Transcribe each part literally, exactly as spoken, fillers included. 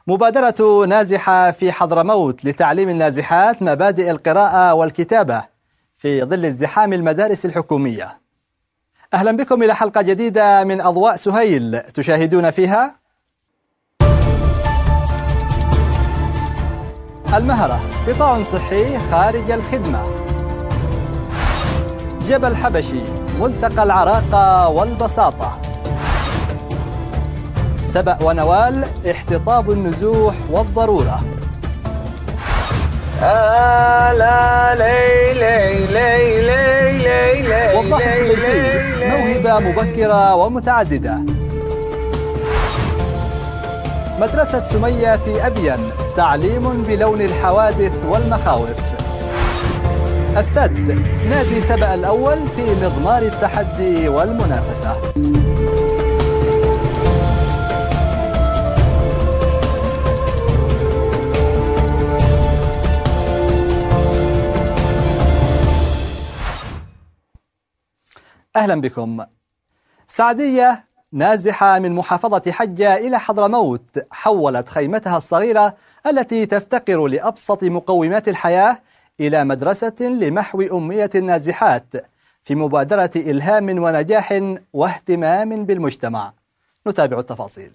مبادرة نازحة في حضرموت لتعليم النازحات مبادئ القراءة والكتابة في ظل ازدحام المدارس الحكومية. أهلا بكم إلى حلقة جديدة من أضواء سهيل تشاهدون فيها المهرة، قطاع صحي خارج الخدمة، جبل حبشي، ملتقى العراقة والبساطة، سبأ ونوال، احتطاب النزوح والضرورة. آه لا لي لي لي لي لي لي والضحك بالفيل، موهبة مبكرة ومتعددة. مدرسة سمية في أبين، تعليم بلون الحوادث والمخاوف. السد، نادي سبأ الأول في مضمار التحدي والمنافسة. أهلا بكم. سعدية نازحة من محافظة حجة إلى حضرموت حولت خيمتها الصغيرة التي تفتقر لأبسط مقومات الحياة إلى مدرسة لمحو أمية النازحات في مبادرة إلهام ونجاح واهتمام بالمجتمع. نتابع التفاصيل.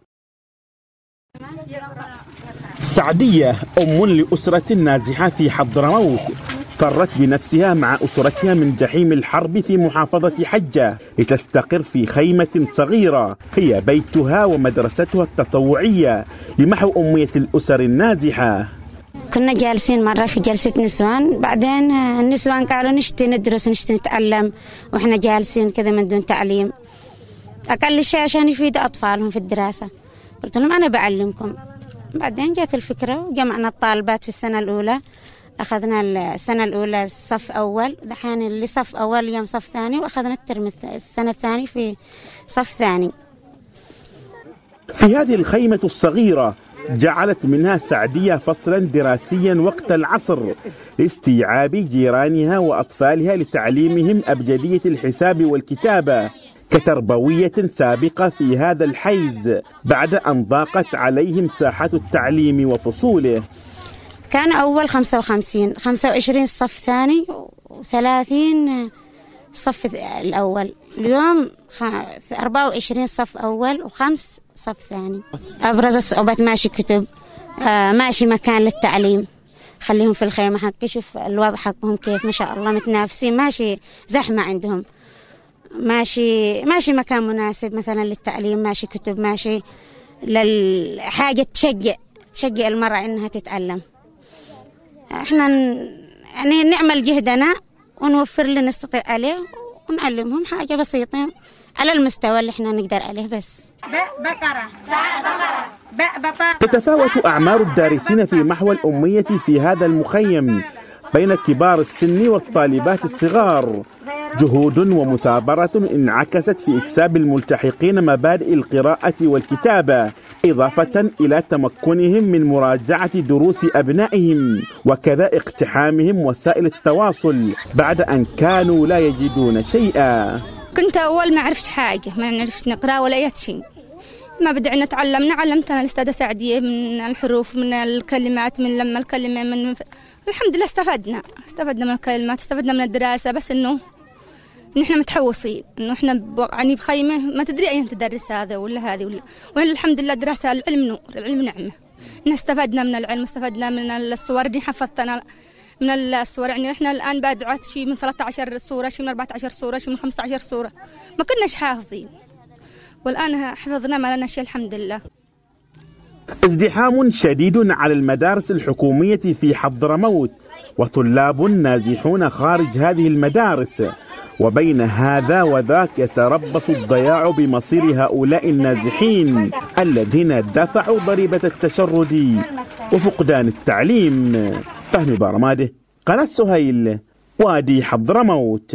سعدية أم لأسرة نازحة في حضرموت فرت بنفسها مع أسرتها من جحيم الحرب في محافظة حجة لتستقر في خيمة صغيرة هي بيتها ومدرستها التطوعية لمحو أمية الأسر النازحة. كنا جالسين مرة في جلسة نسوان، بعدين النسوان قالوا نشتي ندرس نشتي نتعلم وإحنا جالسين كذا من دون تعليم، أقل شيء عشان يفيد أطفالهم في الدراسة. قلت لهم أنا بعلمكم. بعدين جات الفكرة وجمعنا الطالبات في السنة الأولى، أخذنا السنة الأولى صف أول، دحين اللي صف أول اليوم صف ثاني، وأخذنا الترم السنة الثاني في صف ثاني. في هذه الخيمة الصغيرة جعلت منها سعدية فصلا دراسيا وقت العصر لاستيعاب جيرانها وأطفالها لتعليمهم أبجدية الحساب والكتابة كتربوية سابقة في هذا الحيز بعد أن ضاقت عليهم ساحة التعليم وفصوله. كان أول خمسة وخمسين خمسة وعشرين صف ثاني وثلاثين صف الأول، اليوم أربعة وعشرين صف أول وخمس صف ثاني. أبرز الصعوبات ماشي كتب، آه ماشي مكان للتعليم، خليهم في الخيمة حقي، شوف الوضع حقهم كيف ما شاء الله متنافسين، ماشي زحمة عندهم، ماشي ماشي مكان مناسب مثلا للتعليم، ماشي كتب، ماشي للحاجة تشجع تشجع المرأة إنها تتعلم. احنا يعني نعمل جهدنا ونوفر اللي نستطيع عليه ونعلمهم حاجة بسيطة على المستوى اللي احنا نقدر عليه. بس بقرة بقرة. تتفاوت أعمار الدارسين في محو الأمية في هذا المخيم بين كبار السن والطالبات الصغار، جهود ومثابرة انعكست في إكساب الملتحقين مبادئ القراءة والكتابة، إضافة إلى تمكنهم من مراجعة دروس أبنائهم وكذا اقتحامهم وسائل التواصل بعد أن كانوا لا يجدون شيئا. كنت أول ما عرفت حاجة، ما نعرفش نقرأ ولا أي شيء، ما بدأنا نتعلم علمتنا الأستاذة سعدية من الحروف من الكلمات من لما الكلمة من ف... الحمد لله استفدنا استفدنا من الكلمات، استفدنا من الدراسة، بس إنه نحن متحوصين إنه إحنا ب... يعني بخيمة ما تدري أين تدرس هذا ولا هذه ولا، وإحنا الحمد لله دراسة العلم نور، العلم نعمة، إحنا استفدنا من العلم، استفدنا من الصور دي، حفظتنا من الصور، يعني إحنا الآن بادعات شيء من ثلاثة عشر صورة، شيء من أربعة عشر صورة، شيء من خمسة عشر صورة، ما كناش حافظين، والآن حفظنا ما لنا شيء الحمد لله. ازدحام شديد على المدارس الحكومية في حضرموت وطلاب نازحون خارج هذه المدارس، وبين هذا وذاك يتربص الضياع بمصير هؤلاء النازحين الذين دفعوا ضريبة التشرد وفقدان التعليم. فهمي بارماده، قناة سهيل، وادي حضرموت.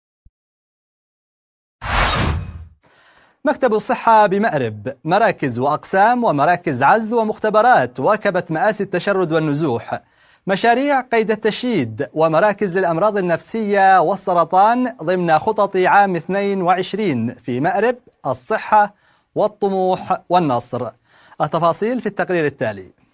مكتب الصحة بمأرب، مراكز وأقسام ومراكز عزل ومختبرات واكبت مآسي التشرد والنزوح، مشاريع قيد التشييد ومراكز للأمراض النفسية والسرطان ضمن خطط عام اثنين وعشرين في مأرب، الصحة والطموح والنصر. التفاصيل في التقرير التالي.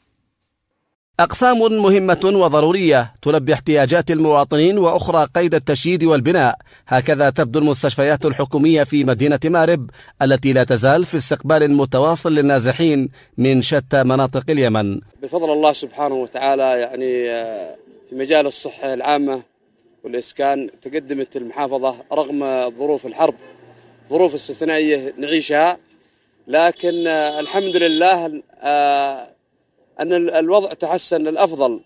أقسام مهمة وضرورية تلبي احتياجات المواطنين وأخرى قيد التشييد والبناء. هكذا تبدو المستشفيات الحكومية في مدينة مارب التي لا تزال في استقبال متواصل للنازحين من شتى مناطق اليمن. بفضل الله سبحانه وتعالى يعني في مجال الصحة العامة والإسكان تقدمت المحافظة رغم ظروف الحرب، ظروف استثنائية نعيشها، لكن الحمد لله أن الوضع تحسن للأفضل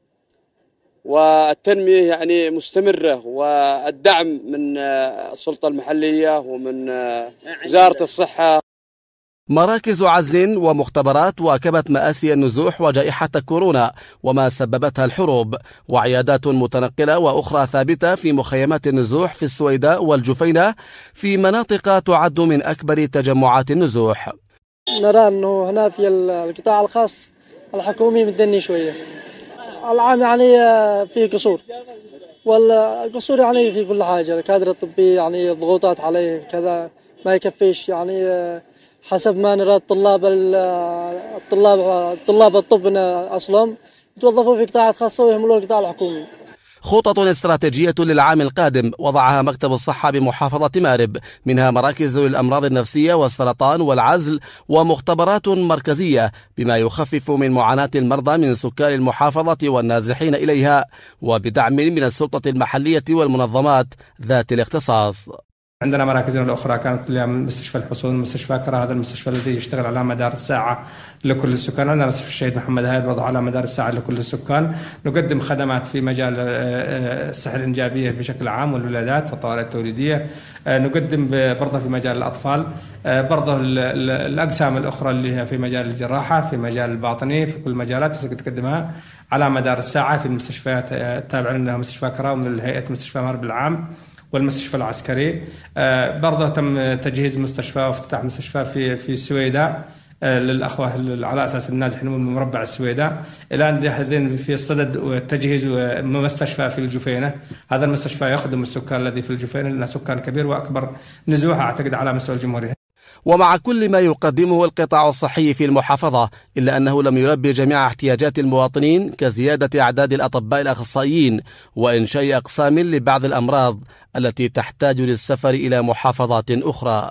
والتنمية يعني مستمرة، والدعم من السلطة المحلية ومن وزارة الصحة. مراكز عزل ومختبرات واكبت مآسي النزوح وجائحة كورونا وما سببتها الحروب، وعيادات متنقلة وأخرى ثابتة في مخيمات النزوح في السويداء والجفينة في مناطق تعد من أكبر تجمعات النزوح. نرى أنه هنا في القطاع الخاص الحكومي متدني شوية، العام يعني في قصور، والقصور يعني في كل حاجة، الكادر الطبي يعني ضغوطات عليه كذا ما يكفيش، يعني حسب ما نرى الطلاب الطلاب طلاب الطب أصلا يتوظفوا في قطاعات خاصة ويهملوا القطاع الحكومي. خطط استراتيجية للعام القادم وضعها مكتب الصحة بمحافظة مارب، منها مراكز للأمراض النفسية والسرطان والعزل ومختبرات مركزية بما يخفف من معاناة المرضى من سكان المحافظة والنازحين إليها، وبدعم من السلطة المحلية والمنظمات ذات الاختصاص. عندنا مراكزنا الأخرى كانت مستشفى الحصون، مستشفى كرة، هذا المستشفى الذي يشتغل على مدار الساعة لكل السكان. عندنا مستشفى الشهيد محمد هايد وضع على مدار الساعة لكل السكان. نقدم خدمات في مجال الصحة الإنجابية بشكل عام والولادات والطوارئ التوليدية. نقدم برضه في مجال الأطفال، برضه الأقسام الأخرى اللي هي في مجال الجراحة، في مجال الباطني، في كل المجالات تقدمها على مدار الساعة في المستشفيات التابعة لنا، مستشفى كرة ومن هيئة مستشفى مارب العام والمستشفى العسكري. آه برضه تم تجهيز مستشفى وافتتاح مستشفى في في السويداء آه للأخوة على أساس النازحين من مربع السويداء. إلى أن حاليا في الصدد وتجهيز مستشفى في الجفينة. هذا المستشفى يخدم السكان الذي في الجفينة لأنه سكان كبير وأكبر نزوح أعتقد على مستوى الجمهورية. ومع كل ما يقدمه القطاع الصحي في المحافظة إلا أنه لم يلبي جميع احتياجات المواطنين كزيادة أعداد الأطباء الأخصائيين وإنشاء أقسام لبعض الأمراض التي تحتاج للسفر إلى محافظات أخرى.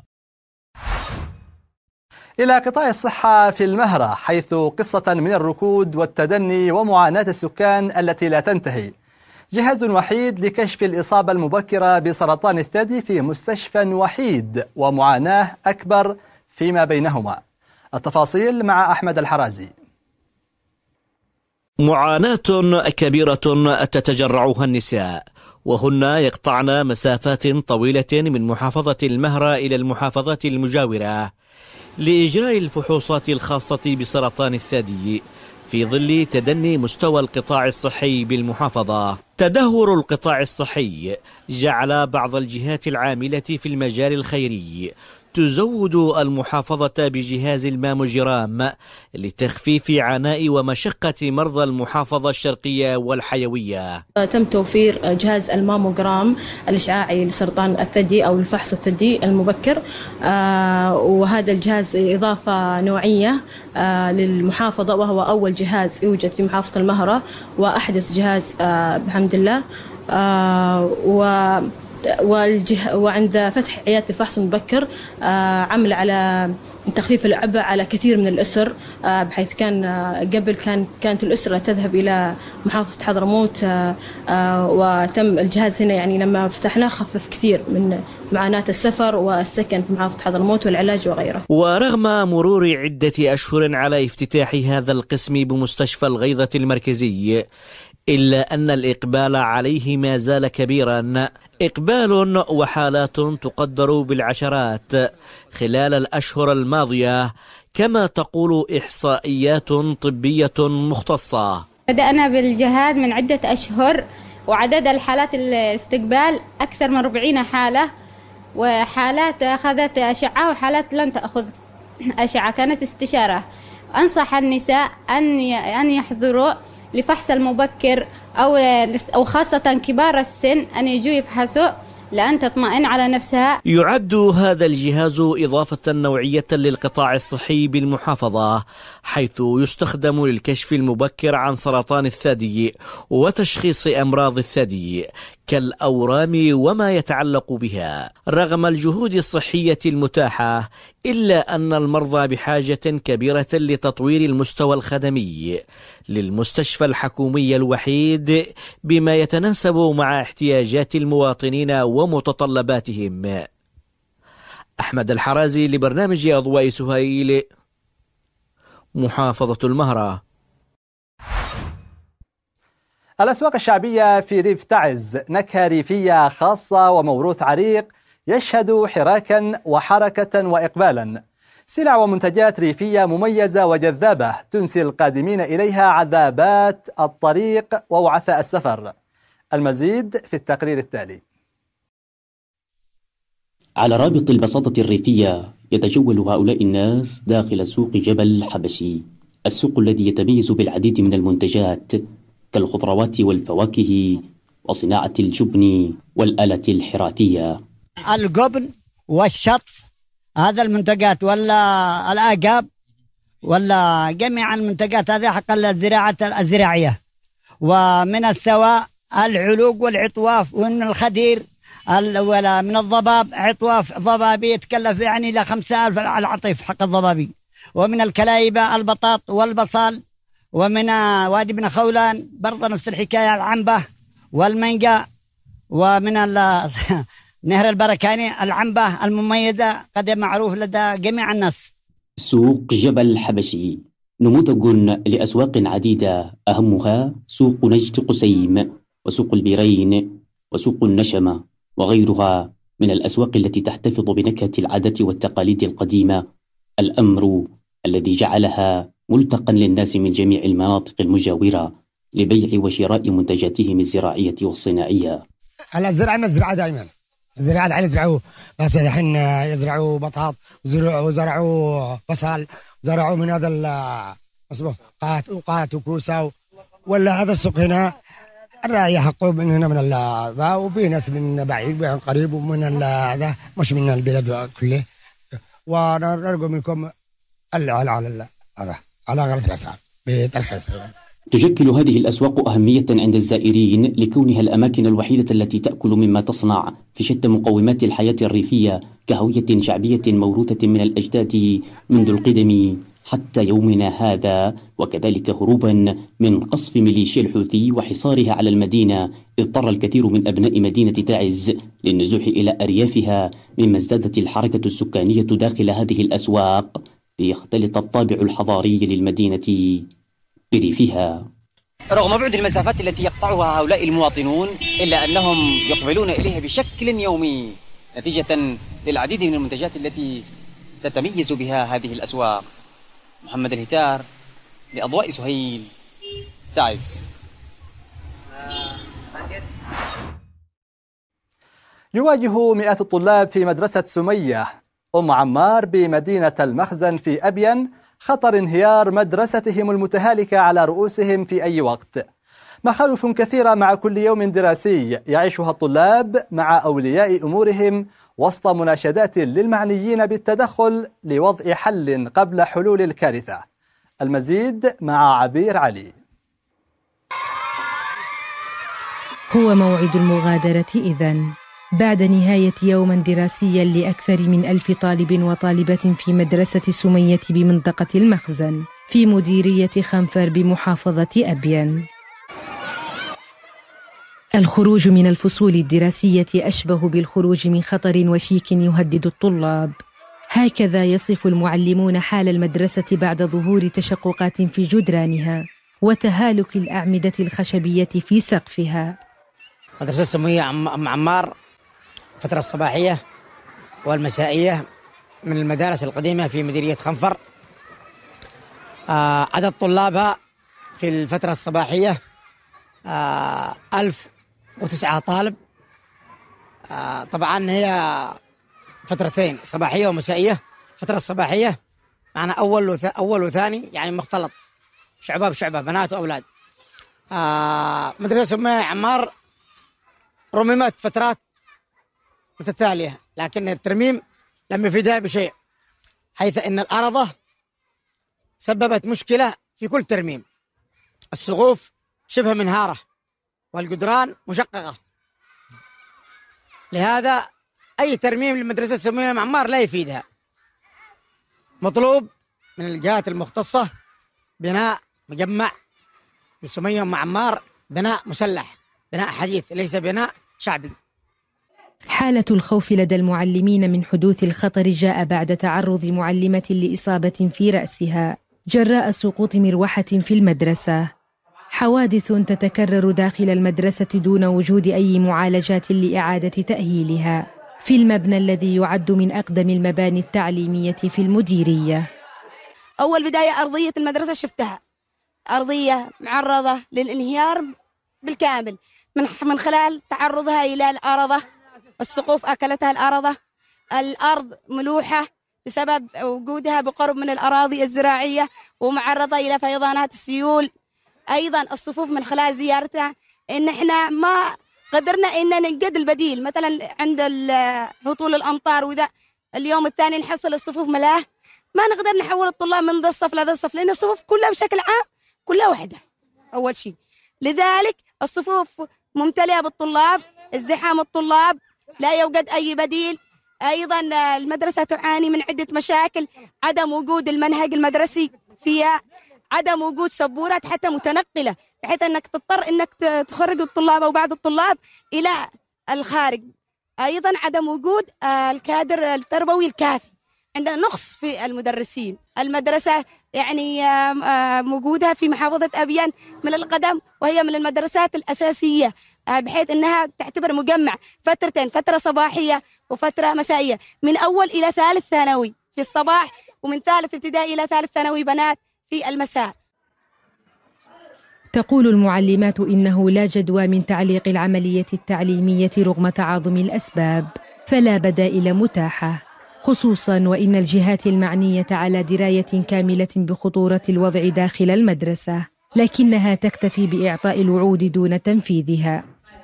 إلى قطاع الصحة في المهرة، حيث قصة من الركود والتدني ومعاناة السكان التي لا تنتهي. جهاز وحيد لكشف الإصابة المبكرة بسرطان الثدي في مستشفى وحيد، ومعاناة أكبر فيما بينهما. التفاصيل مع أحمد الحرازي. معاناة كبيرة تتجرعها النساء، وهن يقطعن مسافات طويلة من محافظة المهرة إلى المحافظات المجاورة لإجراء الفحوصات الخاصة بسرطان الثدي في ظل تدني مستوى القطاع الصحي بالمحافظة. تدهور القطاع الصحي جعل بعض الجهات العاملة في المجال الخيري تزود المحافظة بجهاز الماموجرام لتخفيف عناء ومشقة مرضى المحافظة الشرقية والحيوية. تم توفير جهاز الماموجرام الإشعاعي لسرطان الثدي أو الفحص الثدي المبكر، وهذا الجهاز إضافة نوعية للمحافظة، وهو أول جهاز يوجد في محافظة المهرة وأحدث جهاز بحمد الله. و والجه وعند فتح عيادة الفحص المبكر عمل على تخفيف العبء على كثير من الأسر، بحيث كان قبل كان كانت الأسرة تذهب إلى محافظة حضرموت، وتم الجهاز هنا يعني لما فتحناه خفف كثير من معاناة السفر والسكن في محافظة حضرموت والعلاج وغيره. ورغم مرور عدة أشهر على افتتاح هذا القسم بمستشفى الغيضة المركزي، إلا أن الإقبال عليه ما زال كبيرا، إقبال وحالات تقدر بالعشرات خلال الأشهر الماضية، كما تقول إحصائيات طبية مختصة. بدأنا بالجهاز من عدة أشهر، وعدد الحالات الاستقبال أكثر من أربعين حالة، وحالات أخذت أشعة وحالات لم تأخذ أشعة كانت استشارة. أنصح النساء أن أن يحضروا لفحص المبكر أو أو خاصة كبار السن أن يجوا يفحصوا، لأن تطمئن على نفسها. يعد هذا الجهاز إضافة نوعية للقطاع الصحي بالمحافظة، حيث يستخدم للكشف المبكر عن سرطان الثدي وتشخيص أمراض الثدي كالأورام وما يتعلق بها. رغم الجهود الصحية المتاحة، إلا أن المرضى بحاجة كبيرة لتطوير المستوى الخدمي للمستشفى الحكومي الوحيد بما يتناسب مع احتياجات المواطنين ومتطلباتهم. أحمد الحرازي لبرنامج أضواء سهيل، محافظة المهرة. الأسواق الشعبية في ريف تعز نكهة ريفية خاصة وموروث عريق يشهد حراكا وحركة وإقبالا. سلع ومنتجات ريفية مميزة وجذابة تنسي القادمين إليها عذابات الطريق ووعثاء السفر. المزيد في التقرير التالي. على رابط البساطة الريفية يتجول هؤلاء الناس داخل سوق جبل حبشي، السوق الذي يتميز بالعديد من المنتجات كالخضروات والفواكه وصناعة الجبن والآلة الحراتية. الجبن والشطف، هذا المنتجات، ولا الأعقاب، ولا جميع المنتجات هذه حق الزراعة الزراعية. ومن السواء العلوق والعطواف، ومن الخدير ولا من الضباب عطواف ضبابي يتكلف يعني إلى خمسة ألف على العطيف حق الضبابي. ومن الكلايبة البطاط والبصل. ومن وادي بن خولان برضه نفس الحكاية، العنبة والمانجا. ومن نهر البركاني العنبة المميزة قد معروف لدى جميع الناس. سوق جبل حبشي نموذج لأسواق عديدة، أهمها سوق نجد قسيم وسوق البيرين وسوق النشمة وغيرها من الأسواق التي تحتفظ بنكهة العادات والتقاليد القديمة، الأمر الذي جعلها ملتقا للناس من جميع المناطق المجاورة لبيع وشراء منتجاتهم الزراعية والصناعية. هلا الزرع مزرعة دائما، الزراعة دحين يزرعوا، بس الحين يزرعوا بطاط وزرعوا بصل، زرعوا من هذا اسمه قات وقات وكوسة، ولا هذا السوق هنا الراعي حقه من هنا من هذا، وفي ناس من بعيد ومن قريب ومن هذا مش من البلاد كله، ونرجو منكم على على هذا على غرة الأسعار بترخيص. تشكل هذه الأسواق أهمية عند الزائرين لكونها الأماكن الوحيدة التي تأكل مما تصنع في شتى مقومات الحياة الريفية كهوية شعبية موروثة من الأجداد منذ القدم حتى يومنا هذا، وكذلك هروبا من قصف ميليشيا الحوثي وحصارها على المدينة، اضطر الكثير من أبناء مدينة تعز للنزوح إلى أريافها، مما ازدادت الحركة السكانية داخل هذه الأسواق ليختلط الطابع الحضاري للمدينة بريفها. رغم بعد المسافات التي يقطعها هؤلاء المواطنون، إلا أنهم يقبلون إليها بشكل يومي نتيجة للعديد من المنتجات التي تتميز بها هذه الأسواق. محمد الهتار لأضواء سهيل، تعز. يواجه مئات الطلاب في مدرسة سمية أم عمار بمدينة المخزن في أبين خطر انهيار مدرستهم المتهالكة على رؤوسهم في أي وقت. مخاوف كثيرة مع كل يوم دراسي يعيشها الطلاب مع أولياء أمورهم وسط مناشدات للمعنيين بالتدخل لوضع حل قبل حلول الكارثة. المزيد مع عبير علي. هو موعد المغادرة إذن بعد نهاية يوم دراسي لأكثر من ألف طالب وطالبة في مدرسة سمية بمنطقة المخزن في مديرية خنفر بمحافظة أبين. الخروج من الفصول الدراسية أشبه بالخروج من خطر وشيك يهدد الطلاب. هكذا يصف المعلمون حال المدرسة بعد ظهور تشققات في جدرانها وتهالك الأعمدة الخشبية في سقفها. مدرسة سمية أم عمار فترة الصباحية والمسائية من المدارس القديمة في مديرية خنفر. آه عدد طلابها في الفترة الصباحية آه ألف وتسعة طالب. آه طبعا هي فترتين صباحية ومسائية. فترة الصباحية معنا أول وث... أول وثاني يعني مختلط، شعبة بشعبة، بنات وأولاد. آه مدرسة سمية عمار رممت فترات متتالية، لكن الترميم لم يفيدها بشيء، حيث أن الأرض سببت مشكلة في كل ترميم. السقوف شبه منهارة والجدران مشققة، لهذا أي ترميم للمدرسة سمية معمار لا يفيدها. مطلوب من الجهات المختصة بناء مجمع لسمية معمار، بناء مسلح، بناء حديث، ليس بناء شعبي. حالة الخوف لدى المعلمين من حدوث الخطر جاء بعد تعرض معلمة لإصابة في رأسها جراء سقوط مروحة في المدرسة. حوادث تتكرر داخل المدرسة دون وجود أي معالجات لإعادة تأهيلها في المبنى الذي يعد من أقدم المباني التعليمية في المديرية. أول بداية أرضية المدرسة شفتها أرضية معرضة للانهيار بالكامل من من خلال تعرضها إلى الأرضة، السقوف أكلتها الأرضة، الأرض ملوحة بسبب وجودها بقرب من الأراضي الزراعية ومعرضة إلى فيضانات السيول. أيضا الصفوف من خلال زيارتها إن إحنا ما قدرنا إن نجد البديل، مثلا عند هطول الأمطار وإذا اليوم الثاني نحصل الصفوف ملاه، ما نقدر نحول الطلاب من ذا الصف لذا الصف، لأن الصفوف كلها بشكل عام كلها وحدة أول شيء. لذلك الصفوف ممتلئة بالطلاب، ازدحام الطلاب، لا يوجد أي بديل. أيضا المدرسة تعاني من عدة مشاكل، عدم وجود المنهج المدرسي فيها، عدم وجود سبورات حتى متنقلة بحيث أنك تضطر أنك تخرج الطلاب أو بعض الطلاب إلى الخارج. أيضا عدم وجود الكادر التربوي الكافي، عندنا نقص في المدرسين. المدرسة يعني موجودة في محافظة أبيان من القدم، وهي من المدرسات الأساسية بحيث أنها تعتبر مجمع فترتين، فترة صباحية وفترة مسائية، من أول إلى ثالث ثانوي في الصباح، ومن ثالث ابتدائي إلى ثالث ثانوي بنات في المساء. تقول المعلمات إنه لا جدوى من تعليق العملية التعليمية رغم تعاظم الأسباب، فلا بدائل متاحة، خصوصاً وإن الجهات المعنية على دراية كاملة بخطورة الوضع داخل المدرسة، لكنها تكتفي بإعطاء الوعود دون تنفيذها.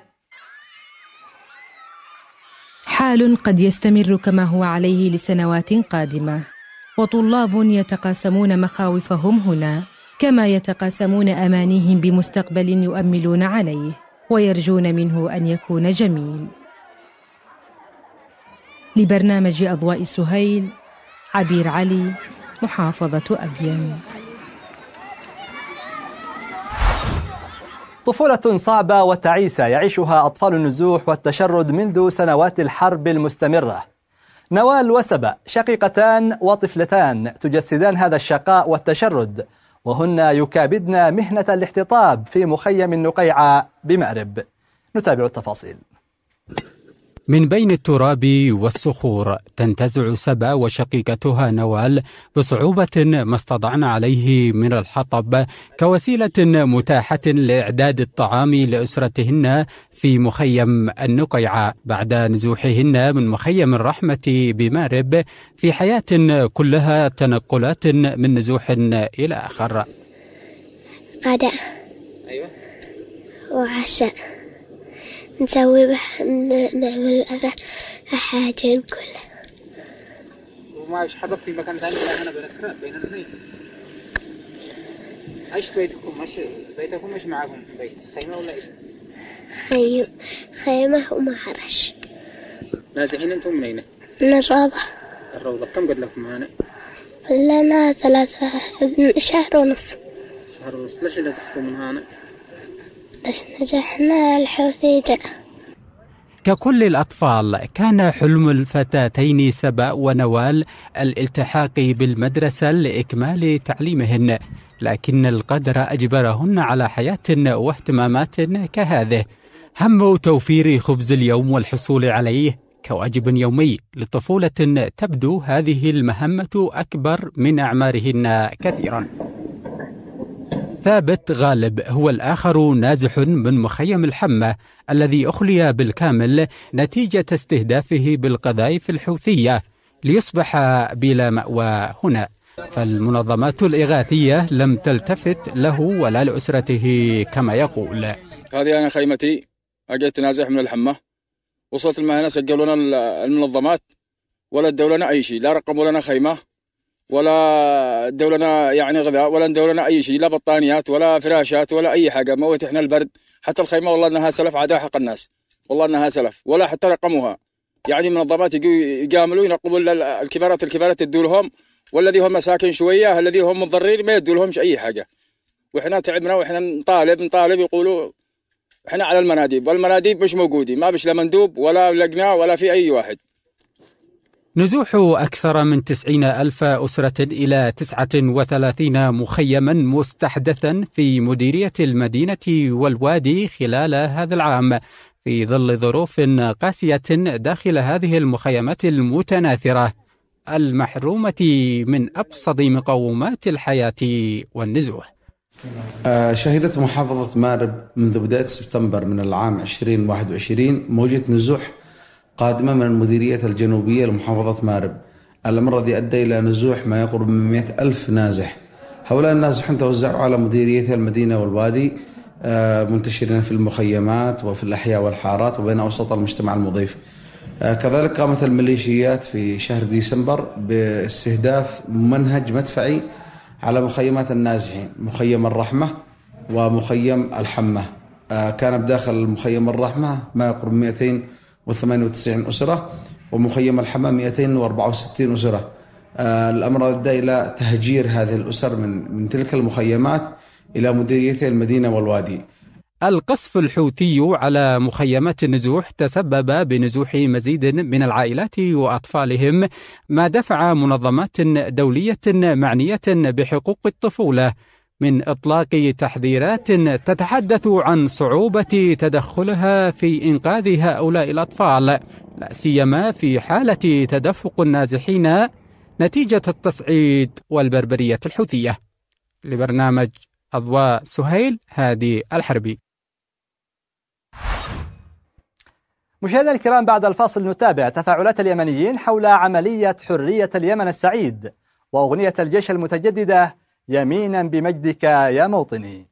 حال قد يستمر كما هو عليه لسنوات قادمة، وطلاب يتقاسمون مخاوفهم هنا كما يتقاسمون أمانيهم بمستقبل يؤملون عليه ويرجون منه أن يكون جميل. لبرنامج أضواء سهيل، عبير علي، محافظة أبين. طفولة صعبة وتعيسة يعيشها أطفال النزوح والتشرد منذ سنوات الحرب المستمرة. نوال وسبا شقيقتان وطفلتان تجسدان هذا الشقاء والتشرد، وهن يكابدن مهنة الاحتطاب في مخيم النقيعة بمأرب. نتابع التفاصيل. من بين التراب والصخور تنتزع سبا وشقيقتها نوال بصعوبة ما استطعن عليه من الحطب كوسيلة متاحة لإعداد الطعام لأسرتهن في مخيم النقيعة بعد نزوحهن من مخيم الرحمة بمأرب في حياة كلها تنقلات من نزوح إلى آخر. غداء أيوة وعشاء نسوي بح... نعمل حاجة كلها. وما ايش حضرت في مكان ثاني ولا هنا بين بين الناس؟ ايش بيتكم؟ ايش بيتكم ايش معاكم بيت؟ خيمة ولا ايش؟ خيم خيمة ومعرش. نازحين انتم من اين؟ من الروضة. الروضة كم قد لكم هنا؟ لنا ثلاثة شهر ونص. شهر ونص. ليش نزحتوا من هنا؟ ليش نجحنا الحوثي جاء. ككل الأطفال كان حلم الفتاتين سبا ونوال الالتحاق بالمدرسة لإكمال تعليمهن، لكن القدر أجبرهن على حياة واهتمامات كهذه. هم توفير خبز اليوم والحصول عليه كواجب يومي لطفولة تبدو هذه المهمة أكبر من أعمارهن كثيرا. ثابت غالب هو الآخر نازح من مخيم الحمة الذي أخلي بالكامل نتيجة استهدافه بالقذائف الحوثية ليصبح بلا مأوى هنا، فالمنظمات الإغاثية لم تلتفت له ولا لأسرته كما يقول. هذه أنا خيمتي، أجيت نازح من الحمة وصلت المهنة سجلوا لنا المنظمات ولا ادوا لنا أي شيء، لا رقموا لنا خيمة ولا ادوا لنا يعني غذاء ولا ادوا لنا أي شيء، لا بطانيات ولا فراشات ولا أي حاجة. موت إحنا البرد، حتى الخيمة والله إنها سلف عدا حق الناس، والله إنها سلف ولا حتى رقموها. يعني منظمات يجاملوا ينقبوا الكبارات الكبارات يدوا لهم، والذي هم مساكين شوية الذي هم مضرين ما يدوا لهمش أي حاجة. وإحنا تعبنا وإحنا نطالب نطالب يقولوا إحنا على المناديب، والمناديب مش موجودين، ما بش لا مندوب ولا لجنة ولا في أي واحد. نزوح أكثر من تسعين ألف أسرة إلى تسعة وثلاثين مخيما مستحدثا في مديرية المدينة والوادي خلال هذا العام، في ظل ظروف قاسية داخل هذه المخيمات المتناثرة المحرومة من أبسط مقومات الحياة والنزوح. شهدت محافظة مارب منذ بداية سبتمبر من العام ألفين وواحد وعشرين موجة نزوح قادمة من المديرية الجنوبية لمحافظة مارب، الأمر الذي أدى إلى نزوح ما يقرب من مئة ألف نازح. هؤلاء النازحون توزعوا على مديرية المدينة والوادي، منتشرين في المخيمات وفي الأحياء والحارات وبين أوسط المجتمع المضيف. كذلك قامت الميليشيات في شهر ديسمبر باستهداف منهج مدفعي على مخيمات النازحين، مخيم الرحمة ومخيم الحمة. كان بداخل المخيم الرحمة ما يقرب مئتين وثمانية وتسعين أسرة، ومخيم الحمة مئتين وأربعة وستين أسرة. الأمر أدى إلى تهجير هذه الأسر من من تلك المخيمات إلى مديرية المدينة والوادي. القصف الحوثي على مخيمات النزوح تسبب بنزوح مزيد من العائلات وأطفالهم، ما دفع منظمات دولية معنية بحقوق الطفولة من إطلاق تحذيرات تتحدث عن صعوبة تدخلها في إنقاذ هؤلاء الأطفال، لا سيما في حالة تدفق النازحين نتيجة التصعيد والبربرية الحوثية. لبرنامج أضواء سهيل، هادي الحربي. مشاهدينا الكرام، بعد الفاصل نتابع تفاعلات اليمنيين حول عملية حرية اليمن السعيد وأغنية الجيش المتجددة يمينا بمجدك يا موطني.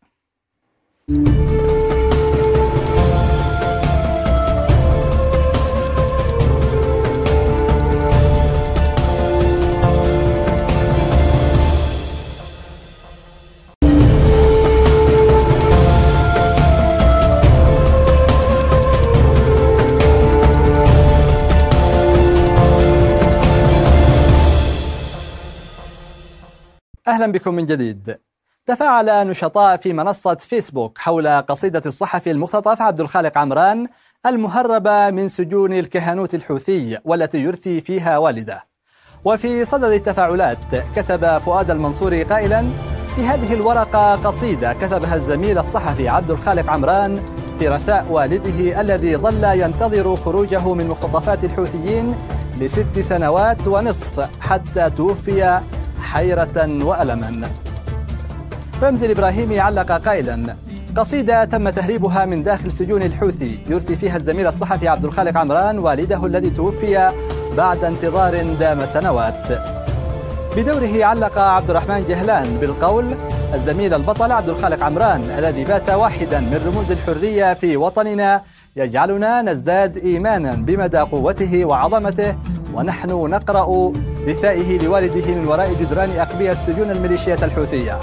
أهلا بكم من جديد. تفاعل نشطاء في منصة فيسبوك حول قصيدة الصحفي المختطف عبد الخالق عمران المهربة من سجون الكهنوت الحوثي والتي يرثي فيها والده. وفي صدد التفاعلات كتب فؤاد المنصوري قائلا: في هذه الورقة قصيدة كتبها الزميل الصحفي عبد الخالق عمران في رثاء والده الذي ظل ينتظر خروجه من مختطفات الحوثيين لست سنوات ونصف حتى توفي حيرة وألما. رمزي الإبراهيمي علق قائلا: قصيدة تم تهريبها من داخل سجون الحوثي يرثي فيها الزميل الصحفي عبد الخالق عمران والده الذي توفي بعد انتظار دام سنوات. بدوره علق عبد الرحمن جهلان بالقول: الزميل البطل عبد الخالق عمران الذي بات واحدا من رموز الحرية في وطننا يجعلنا نزداد إيمانا بمدى قوته وعظمته، ونحن نقرأ رثائه لوالده من وراء جدران أقبية سجون الميليشيات الحوثية.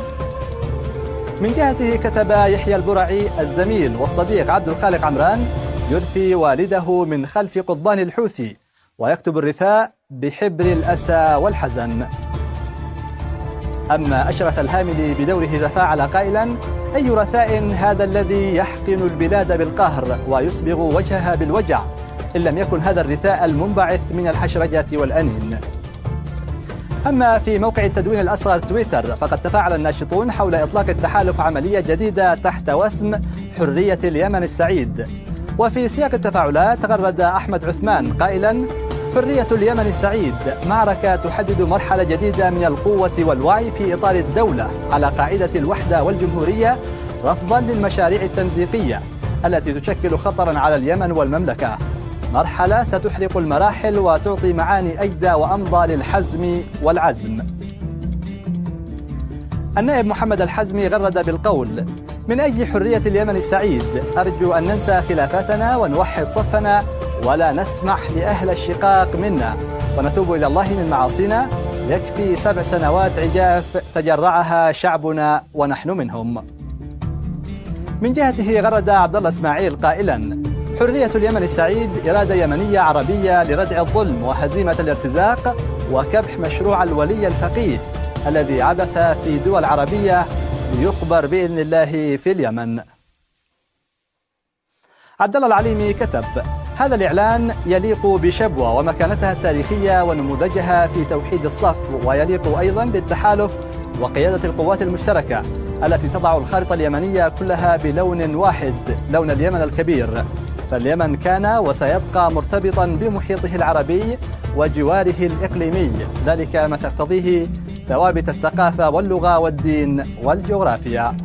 من جهته كتب يحيى البرعي: الزميل والصديق عبد الخالق عمران يرثي والده من خلف قضبان الحوثي، ويكتب الرثاء بحبر الأسى والحزن. أما أشرف الهاملي بدوره تفاعل قائلا: أي رثاء هذا الذي يحقن البلاد بالقهر ويصبغ وجهها بالوجع، إن لم يكن هذا الرثاء المنبعث من الحشرجة والأنين. أما في موقع التدوين الأصغر تويتر فقد تفاعل الناشطون حول إطلاق التحالف عملية جديدة تحت وسم حرية اليمن السعيد. وفي سياق التفاعلات غرد أحمد عثمان قائلا: حرية اليمن السعيد معركة تحدد مرحلة جديدة من القوة والوعي في إطار الدولة على قاعدة الوحدة والجمهورية، رفضا للمشاريع التمزيقية التي تشكل خطرا على اليمن والمملكة. مرحلة ستحرق المراحل وتعطي معاني أجدى وأمضى للحزم والعزم. النائب محمد الحزمي غرد بالقول: من أجل حرية اليمن السعيد أرجو أن ننسى خلافاتنا ونوحد صفنا ولا نسمح لأهل الشقاق منا ونتوب إلى الله من معاصينا. يكفي سبع سنوات عجاف تجرعها شعبنا ونحن منهم. من جهته غرد عبد الله إسماعيل قائلا: حرية اليمن السعيد إرادة يمنية عربية لردع الظلم وهزيمة الارتزاق وكبح مشروع الولي الفقيه الذي عبث في دول عربية ليقبر بإذن الله في اليمن. عبد الله العليمي كتب: هذا الإعلان يليق بشبوة ومكانتها التاريخية ونموذجها في توحيد الصف، ويليق أيضا بالتحالف وقيادة القوات المشتركة التي تضع الخارطة اليمنية كلها بلون واحد، لون اليمن الكبير. فاليمن كان وسيبقى مرتبطا بمحيطه العربي وجواره الإقليمي، ذلك ما تقتضيه ثوابت الثقافة واللغة والدين والجغرافيا.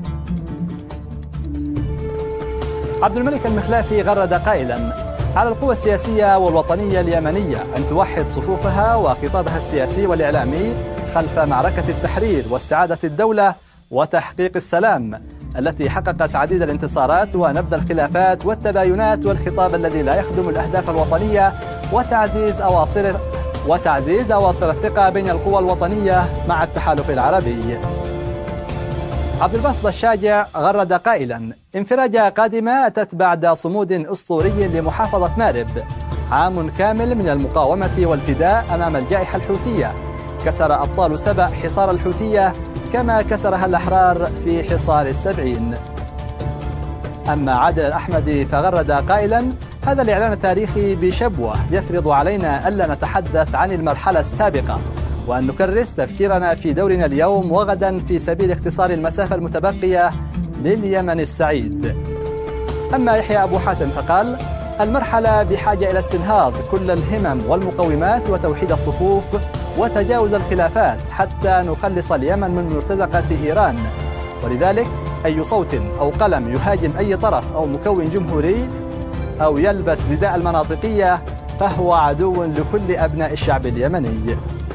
عبد الملك المخلافي غرد قائلا: على القوى السياسية والوطنية اليمنية أن توحد صفوفها وخطابها السياسي والإعلامي خلف معركة التحرير واستعادة الدولة وتحقيق السلام التي حققت عديد الانتصارات ونبذ الخلافات والتباينات، والخطاب الذي لا يخدم الأهداف الوطنية وتعزيز أواصر وتعزيز أواصر الثقة بين القوى الوطنية مع التحالف العربي. عبد الباسط الشاجع غرد قائلا: انفراجة قادمة أتت بعد صمود أسطوري لمحافظة مارب، عام كامل من المقاومة والفداء أمام الجائحة الحوثية. كسر أبطال سبأ حصار الحوثية كما كسرها الأحرار في حصار السبعين. أما عادل الأحمدي فغرد قائلا: هذا الإعلان التاريخي بشبوة يفرض علينا ألا نتحدث عن المرحلة السابقة وأن نكرس تفكيرنا في دورنا اليوم وغدا في سبيل اختصار المسافة المتبقية لليمن السعيد. أما يحيى أبو حاتم فقال: المرحلة بحاجة إلى استنهاض كل الهمم والمقومات وتوحيد الصفوف وتجاوز الخلافات حتى نخلص اليمن من مرتزقة إيران، ولذلك أي صوت أو قلم يهاجم أي طرف أو مكون جمهوري أو يلبس رداء المناطقية فهو عدو لكل أبناء الشعب اليمني.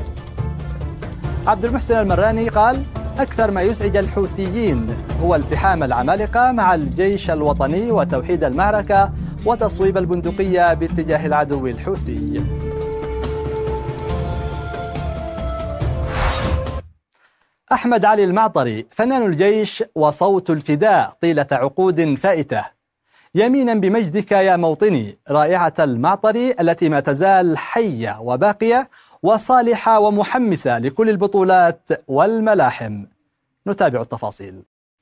عبد المحسن المراني قال: أكثر ما يزعج الحوثيين هو التحام العمالقة مع الجيش الوطني وتوحيد المعركة وتصويب البندقية باتجاه العدو الحوثي. أحمد علي المعطري فنان الجيش وصوت الفداء طيلة عقود فائتة: يمينا بمجدك يا موطني، رائعة المعطري التي ما تزال حية وباقية وصالحة ومحمسة لكل البطولات والملاحم. نتابع التفاصيل.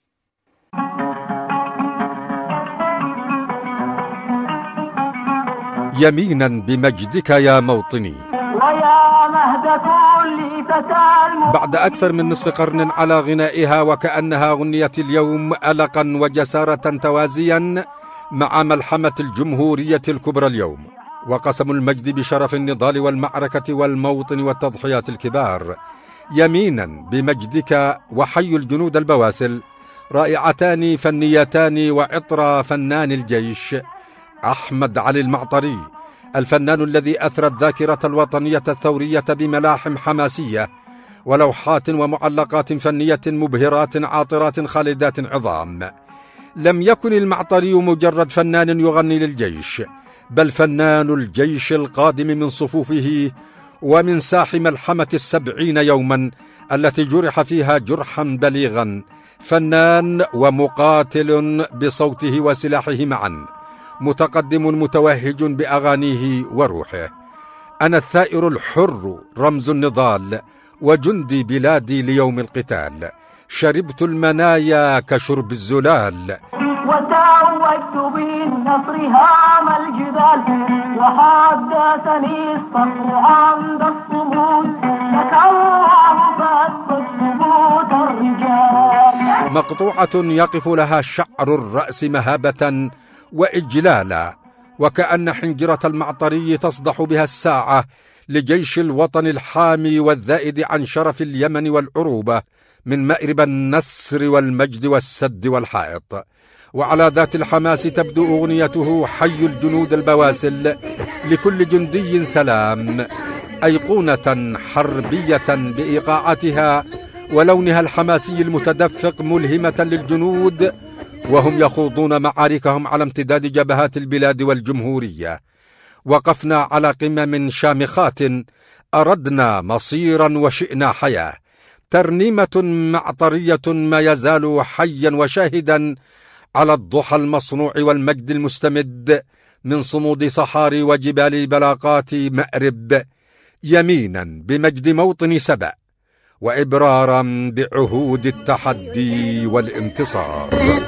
يمينا بمجدك يا موطني. ويا مهد كل فتى. بعد أكثر من نصف قرن على غنائها وكأنها غنيت اليوم ألقا وجسارة توازيا مع ملحمة الجمهورية الكبرى اليوم، وقسم المجد بشرف النضال والمعركة والموطن والتضحيات الكبار. يمينا بمجدك وحي الجنود البواسل، رائعتان فنيتان وعطر فنان الجيش أحمد علي المعطري، الفنان الذي أثرى الذاكرة الوطنية الثورية بملاحم حماسية ولوحات ومعلقات فنية مبهرات عاطرات خالدات عظام. لم يكن المعطري مجرد فنان يغني للجيش، بل فنان الجيش القادم من صفوفه ومن ساح ملحمة السبعين يوما التي جرح فيها جرحا بليغا. فنان ومقاتل بصوته وسلاحه معا، متقدم متوهج بأغانيه وروحه. أنا الثائر الحر رمز النضال وجندي بلادي ليوم القتال، شربت المنايا كشرب الزلال، وتوجت بالنصر هام الجبال، وحدثني الصبر عند الصمود، لك الله فاثبت ثبوت الرجال. مقطوعة يقف لها شعر الرأس مهابة وإجلالا، وكأن حنجرة المعطري تصدح بها الساعة لجيش الوطن الحامي والذائد عن شرف اليمن والعروبة من مأرب النصر والمجد والسد والحائط. وعلى ذات الحماس تبدو أغنيته حي الجنود البواسل، لكل جندي سلام، أيقونة حربية بإيقاعاتها ولونها الحماسي المتدفق ملهمة للجنود وهم يخوضون معاركهم على امتداد جبهات البلاد والجمهورية. وقفنا على قمم شامخات، أردنا مصيرا وشئنا حياة، ترنيمة معطرية ما يزال حيا وشاهدا على الضحى المصنوع والمجد المستمد من صمود صحاري وجبال بلاقات مأرب، يمينا بمجد موطن سبأ وإبرارا بعهود التحدي والانتصار.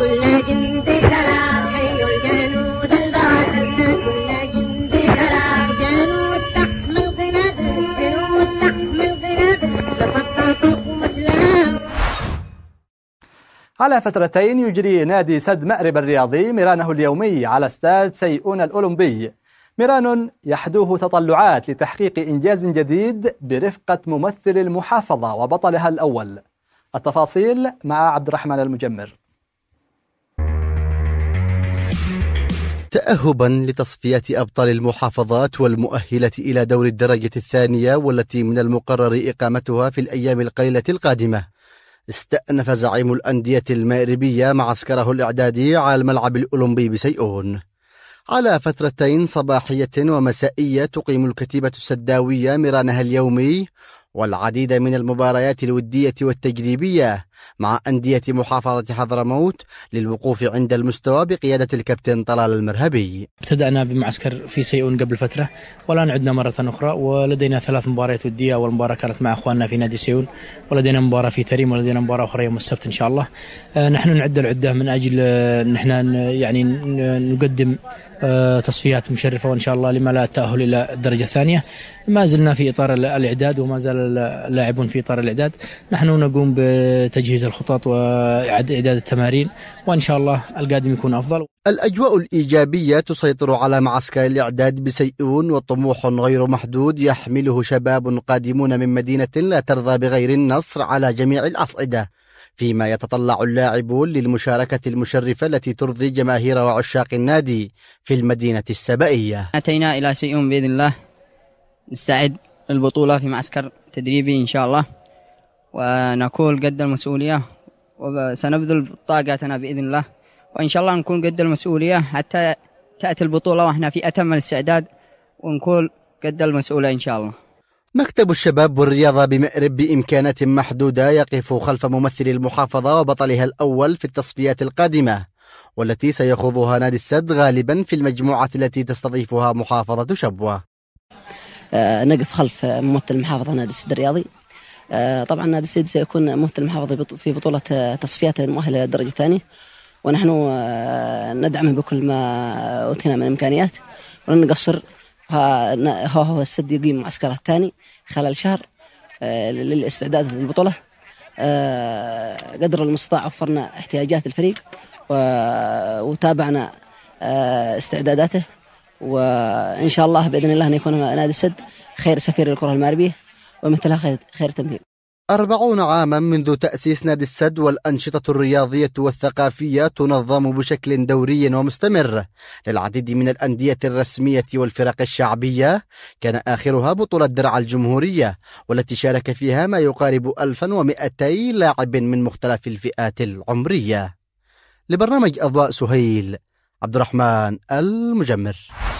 على فترتين يجري نادي سد مأرب الرياضي ميرانه اليومي على استاد سيئون الأولمبي، ميران يحدوه تطلعات لتحقيق إنجاز جديد برفقة ممثل المحافظة وبطلها الأول. التفاصيل مع عبد الرحمن المجمر. تأهبا لتصفيات أبطال المحافظات والمؤهلة إلى دور الدرجة الثانية والتي من المقرر إقامتها في الأيام القليلة القادمة، استأنف زعيم الأندية المأربية معسكره الإعدادي على الملعب الأولمبي بسيئون. على فترتين صباحية ومسائية تقيم الكتيبة السداوية ميرانها اليومي والعديد من المباريات الودية والتجريبية مع أندية محافظة حضرموت للوقوف عند المستوى بقيادة الكابتن طلال المرهبي. ابتدأنا بمعسكر في سيئون قبل فترة والآن عدنا مرة أخرى، ولدينا ثلاث مباريات ودية. أول مباراة كانت مع أخواننا في نادي سيئون، ولدينا مباراة في تريم، ولدينا مباراة أخرى يوم السبت إن شاء الله. نحن نعد العدة من أجل نحن يعني نقدم تصفيات مشرفة وإن شاء الله لما لا التأهل إلى الدرجة الثانية. ما زلنا في إطار الإعداد وما زال اللاعبون في إطار الإعداد. نحن نقوم بتجهيز الخطط وإعداد التمارين، وإن شاء الله القادم يكون أفضل. الأجواء الإيجابية تسيطر على معسكر الإعداد بسيئون، وطموح غير محدود يحمله شباب قادمون من مدينة لا ترضى بغير النصر على جميع الأصعدة، فيما يتطلع اللاعبون للمشاركة المشرفة التي ترضي جماهير وعشاق النادي في المدينة السبائية. أتينا إلى سيئون بإذن الله نستعد للبطولة في معسكر تدريبي إن شاء الله، ونكون قد المسؤولية وسنبذل طاقتنا بإذن الله، وإن شاء الله نكون قد المسؤولية حتى تأتي البطولة وإحنا في أتم الاستعداد ونكون قد المسؤولية إن شاء الله. مكتب الشباب والرياضة بمأرب بإمكانات محدودة يقف خلف ممثل المحافظة وبطلها الأول في التصفيات القادمة، والتي سيخوضها نادي السد غالبا في المجموعة التي تستضيفها محافظة شبوة. آه نقف خلف ممثل المحافظة نادي السد الرياضي. آه طبعا نادي السد سيكون ممثل المحافظة في بطولة تصفيات المؤهلة للدرجة الثانية، ونحن آه ندعمه بكل ما أوتينا من إمكانيات ولن نقصر. هو هو السد يقيم معسكره الثاني خلال شهر آه للاستعداد للبطولة. آه قدر المستطاع وفرنا احتياجات الفريق وتابعنا آه استعداداته، وإن شاء الله بإذن الله أن يكون نادي السد خير سفير للكرة المغربية ومثلها خير, خير تمثيل. أربعون عاما منذ تأسيس نادي السد، والأنشطة الرياضية والثقافية تنظم بشكل دوري ومستمر للعديد من الأندية الرسمية والفرق الشعبية، كان آخرها بطولة درع الجمهورية والتي شارك فيها ما يقارب ألف ومئتي لاعب من مختلف الفئات العمرية. لبرنامج أضواء سهيل، عبد الرحمن المجمر.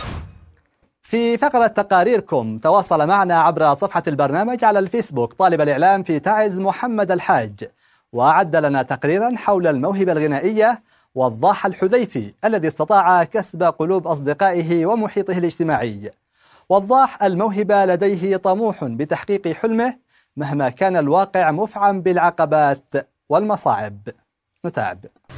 في فقرة تقاريركم تواصل معنا عبر صفحة البرنامج على الفيسبوك طالب الإعلام في تعز محمد الحاج، وأعد لنا تقريرا حول الموهبة الغنائية والضاح الحذيفي الذي استطاع كسب قلوب أصدقائه ومحيطه الاجتماعي. والضاح الموهبة لديه طموح بتحقيق حلمه مهما كان الواقع مفعم بالعقبات والمصاعب. نتابع.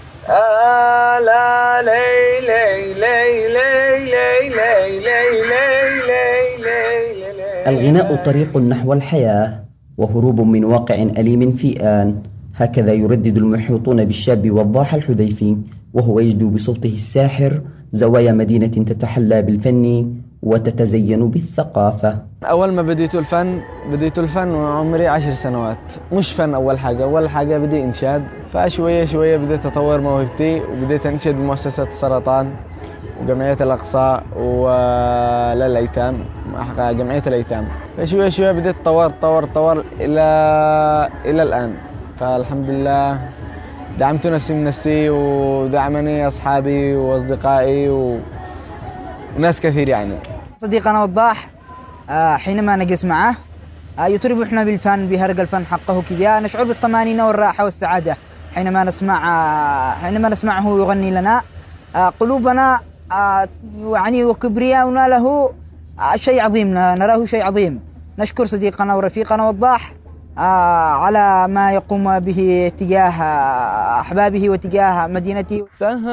آه لا لي لي لي لي لي لي لي لي لي. الغناء طريق نحو الحياة وهروب من واقع أليم في آن، هكذا يردد المحيطون بالشاب والضاح الحذيفي وهو يجدو بصوته الساحر زوايا مدينة تتحلى بالفن وتتزين بالثقافة. أول ما بديت الفن بديت الفن وعمري عشر سنوات. مش فن أول حاجة، أول حاجة بدي إنشاد، فشوية شوية بديت أطور موهبتي وبديت أنشد بمؤسسة السرطان وجمعية الأقصى وللأيتام جمعية الأيتام. فشوية شوية بديت أطور طور طور إلى إلى الآن. فالحمد لله دعمت نفسي من نفسي ودعمني أصحابي وأصدقائي وناس كثير يعني. صديقنا وضاح حينما نجلس معه يطربنا بالفن بهرج الفن حقه كذا، نشعر بالطمأنينة والراحة والسعادة حينما نسمع حينما نسمعه يغني لنا. قلوبنا يعني وكبرياؤنا له شيء عظيم، نراه شيء عظيم. نشكر صديقنا ورفيقنا وضاح على ما يقوم به تجاه أحبابه وتجاه مدينته.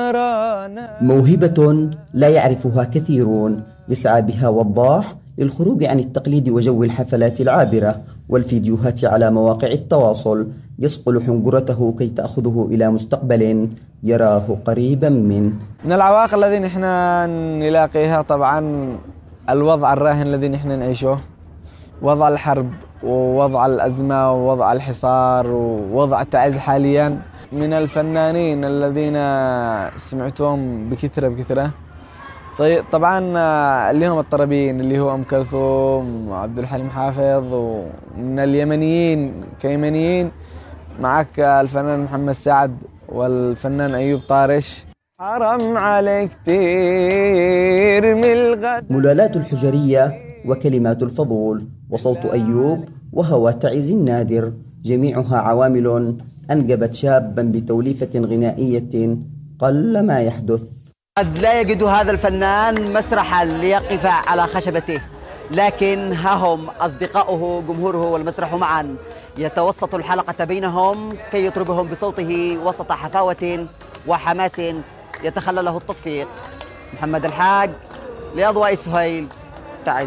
موهبة لا يعرفها كثيرون يسعى بها وضاح للخروج عن التقليد وجو الحفلات العابرة والفيديوهات على مواقع التواصل، يصقل حنجرته كي تأخذه إلى مستقبل يراه قريبا منه. من العوائق الذي نحن نلاقيها طبعا الوضع الراهن الذي نحن نعيشه، وضع الحرب ووضع الأزمة ووضع الحصار ووضع التعز حاليا. من الفنانين الذين سمعتهم بكثرة بكثرة طيب طبعا اللي هم الطربيين اللي هو أم كلثوم وعبد الحليم حافظ، ومن اليمنيين كيمنيين معك الفنان محمد سعد والفنان أيوب طارش. حرام عليك كتير من الغد. ملالات الحجرية وكلمات الفضول وصوت أيوب وهوى تعز النادر، جميعها عوامل أنجبت شابا بتوليفة غنائية قل ما يحدث. قد لا يجد هذا الفنان مسرحا ليقف على خشبته، لكن ها هم أصدقاؤه جمهوره والمسرح معا يتوسط الحلقة بينهم كي يطربهم بصوته وسط حفاوة وحماس يتخلله التصفيق. محمد الحاج لأضواء سهيل تعز.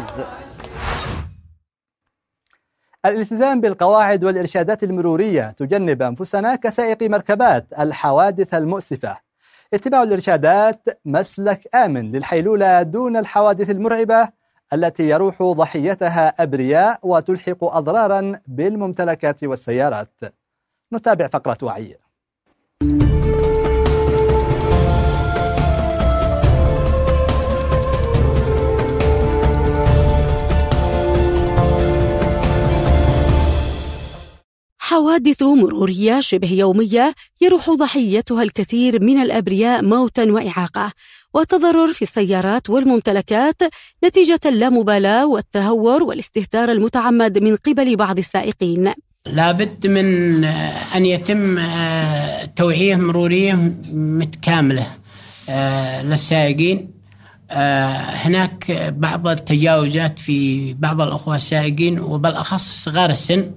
الالتزام بالقواعد والإرشادات المرورية تجنب أنفسنا كسائق مركبات الحوادث المؤسفة. اتباع الإرشادات مسلك آمن للحيلولة دون الحوادث المرعبة التي يروح ضحيتها أبرياء وتلحق أضرارا بالممتلكات والسيارات. نتابع فقرة وعي. حوادث مرورية شبه يومية يروح ضحيتها الكثير من الأبرياء موتا وإعاقة وتضرر في السيارات والممتلكات نتيجة اللامبالاة والتهور والاستهتار المتعمد من قبل بعض السائقين. لابد من أن يتم توعية مرورية متكاملة للسائقين. هناك بعض التجاوزات في بعض الأخوة السائقين وبالأخص صغار السن،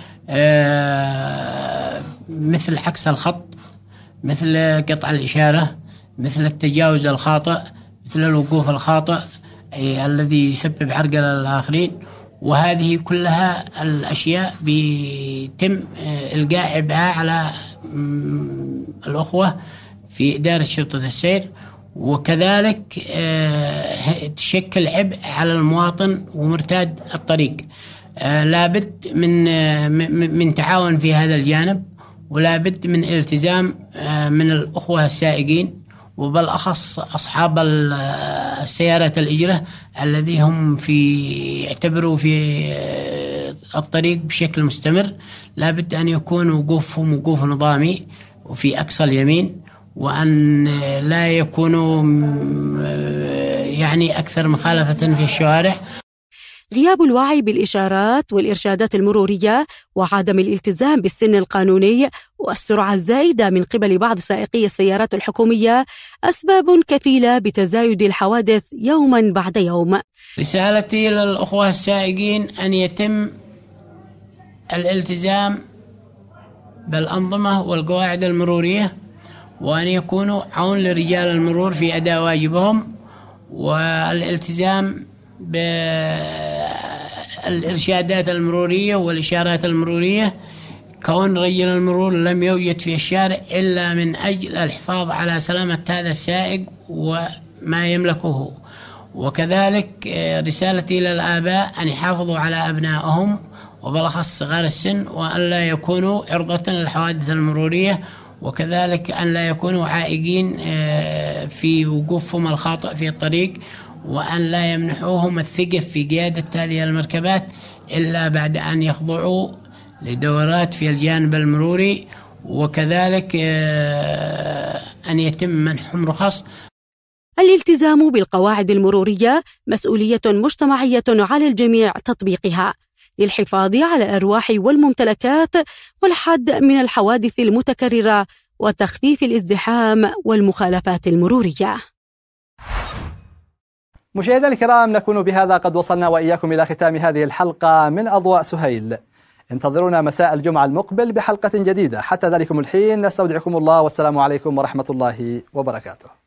مثل عكس الخط، مثل قطع الإشارة، مثل التجاوز الخاطئ، مثل الوقوف الخاطئ الذي يسبب عرقلة للآخرين. وهذه كلها الأشياء بيتم إلقاء عبئها على الأخوة في إدارة شرطة السير، وكذلك تشكل عبء على المواطن ومرتاد الطريق. لابد من من تعاون في هذا الجانب، ولابد من التزام من الأخوة السائقين وبالأخص أصحاب السيارات الإجرة الذي هم في يعتبروا في الطريق بشكل مستمر. لابد أن يكون وقوفهم وقوف نظامي وفي أقصى اليمين، وأن لا يكونوا يعني أكثر مخالفة في الشوارع. غياب الوعي بالإشارات والإرشادات المرورية وعدم الالتزام بالسن القانوني والسرعة الزائدة من قبل بعض سائقي السيارات الحكومية أسباب كفيلة بتزايد الحوادث يوما بعد يوم. رسالتي للأخوة السائقين أن يتم الالتزام بالأنظمة والقواعد المرورية، وأن يكونوا عون لرجال المرور في أداء واجبهم، والالتزام بالإرشادات المرورية والإشارات المرورية. كون رجل المرور لم يوجد في الشارع إلا من أجل الحفاظ على سلامة هذا السائق وما يملكه. وكذلك رسالتي للآباء أن يحافظوا على أبنائهم وبالأخص صغار السن، وأن لا يكونوا عرضة للحوادث المرورية، وكذلك أن لا يكونوا عائقين في وقوفهم الخاطئ في الطريق، وأن لا يمنحوهم الثقة في قيادة هذه المركبات إلا بعد أن يخضعوا لدورات في الجانب المروري، وكذلك أن يتم منحهم رخص. الالتزام بالقواعد المرورية مسؤولية مجتمعية على الجميع تطبيقها للحفاظ على الأرواح والممتلكات والحد من الحوادث المتكررة وتخفيف الازدحام والمخالفات المرورية. مشاهدينا الكرام، نكون بهذا قد وصلنا وإياكم إلى ختام هذه الحلقة من أضواء سهيل. انتظرونا مساء الجمعة المقبل بحلقة جديدة. حتى ذلكم الحين نستودعكم الله، والسلام عليكم ورحمة الله وبركاته.